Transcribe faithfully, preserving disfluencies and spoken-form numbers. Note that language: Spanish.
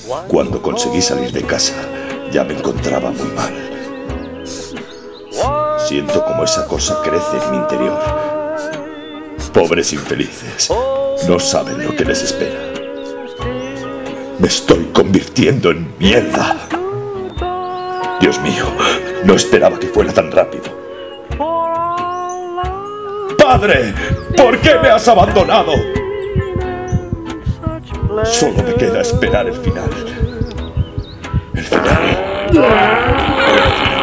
Cuando conseguí salir de casa, ya me encontraba muy mal. Siento como esa cosa crece en mi interior. Pobres infelices, no saben lo que les espera. Me estoy convirtiendo en mierda. Dios mío, no esperaba que fuera tan rápido. ¡Padre! ¿Por qué me has abandonado? Solo me queda esperar el final. El final. El final.